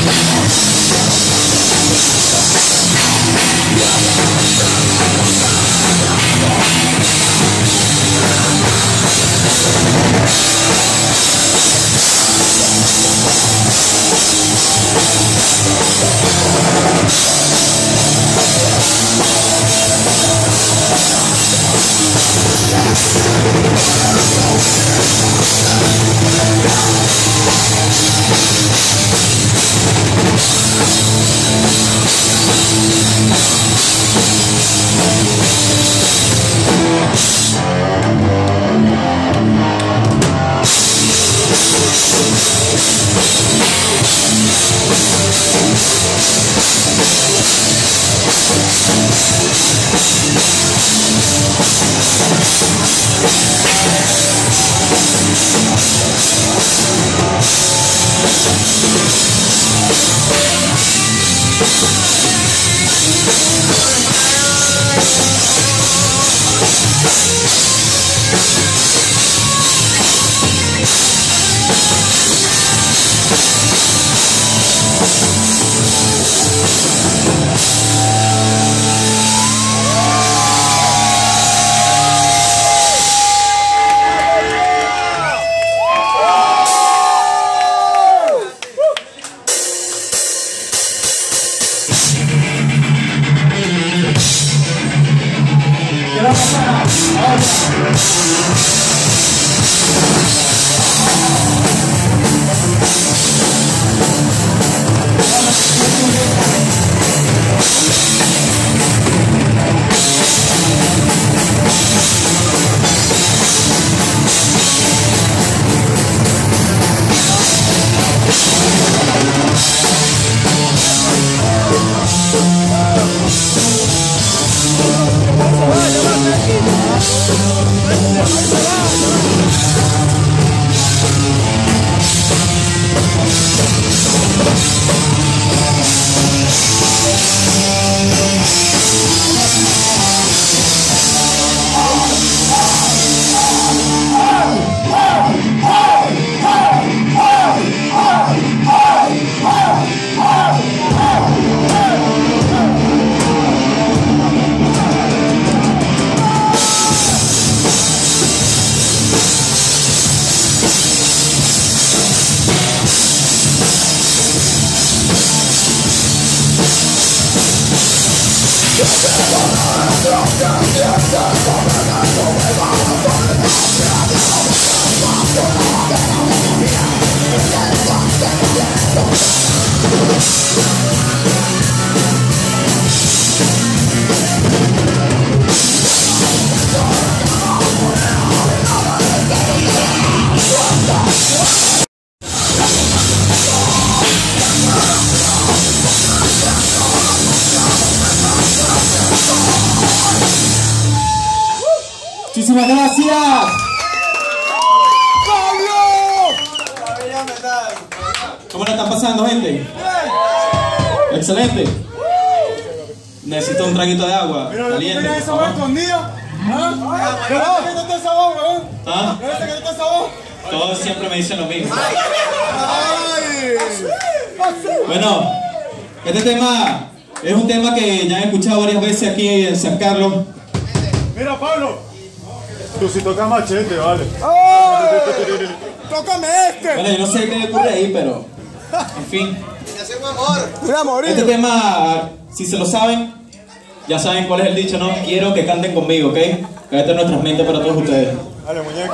Muchísimas gracias. ¿Cómo la están pasando, gente? Excelente. Necesito un traguito de agua. Caliente. ¿Tienes esa voz escondida? ¿Ah? ¿Qué está esa voz, weón? ¿Ah? ¿Qué está esa voz? Todos siempre me dicen lo mismo. Bueno, este tema es un tema que ya he escuchado varias veces aquí en San Carlos. Mira, Pablo. Tú sí tocas machete, vale. ¡Tócame este! Bueno, yo no sé qué ocurre ahí, pero... En fin. Mira, morir. Este tema, si se lo saben, ya saben cuál es el dicho, ¿no? Quiero que canten conmigo, ¿ok? Que esta es nuestra mente para todos ustedes. Dale, muñeco.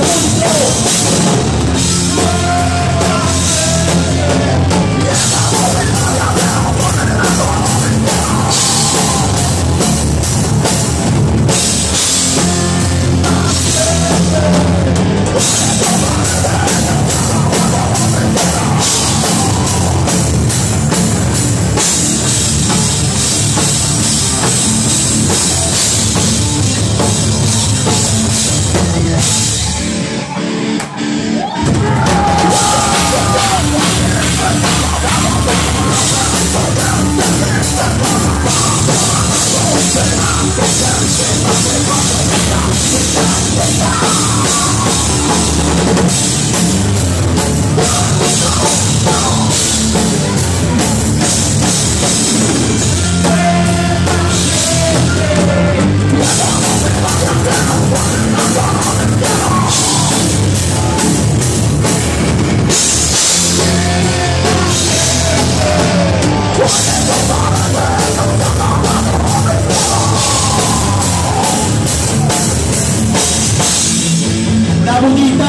La bonita.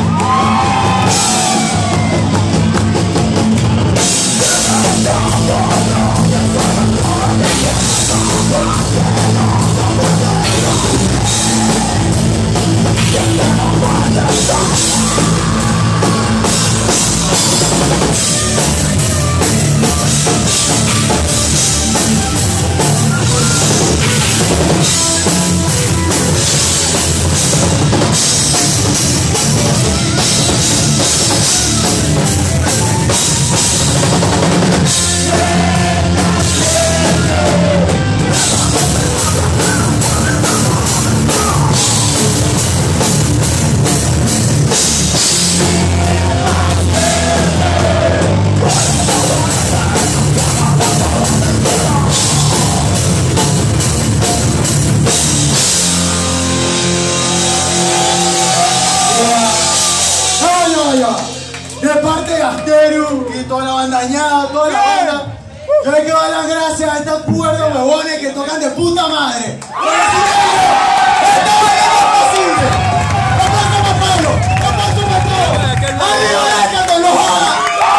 De parte de Asteru y toda la banda dañada, toda la banda, yo le quiero dar las gracias a estos puertos huevones que tocan de puta madre. ¡Esta vaina es posible! ¡Aplausos para Pablo! ¡Aplausos para todos! ¡Arriba de que lo joda!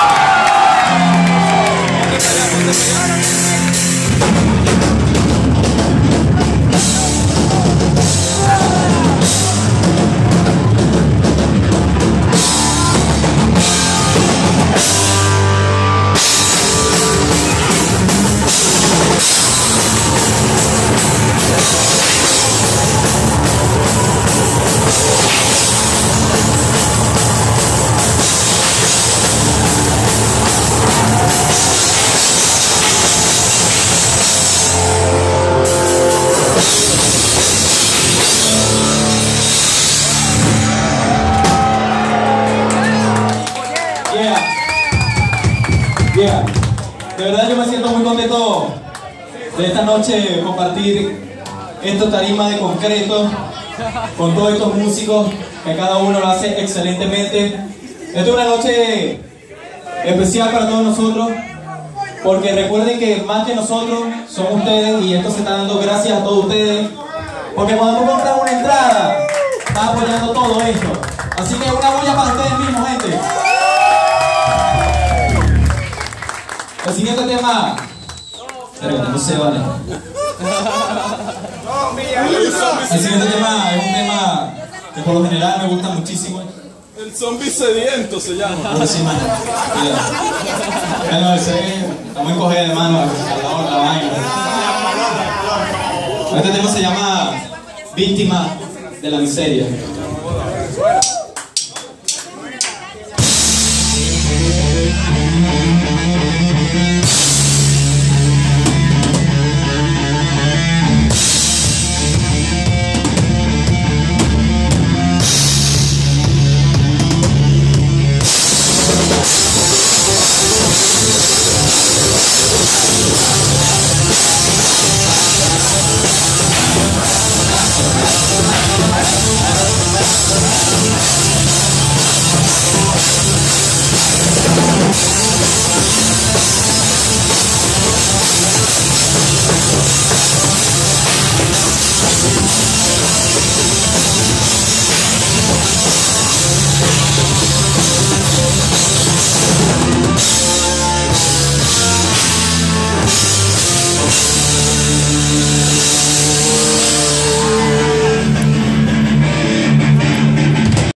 De verdad yo me siento muy contento de esta noche compartir estos tarimas de concreto con todos estos músicos que cada uno lo hace excelentemente. Esta es una noche especial para todos nosotros porque recuerden que más que nosotros son ustedes y esto se está dando gracias a todos ustedes porque podemos comprar una entrada, está apoyando todo esto. Así que una bulla para ustedes mismos, gente. El siguiente tema. Pero no se vale. El siguiente tema es un tema que por lo general me gusta muchísimo. El zombie sediento se llama. Bueno, sí, mano. Bueno, estamos en coger de mano la vaina. Este tema se llama Víctima de la Miseria.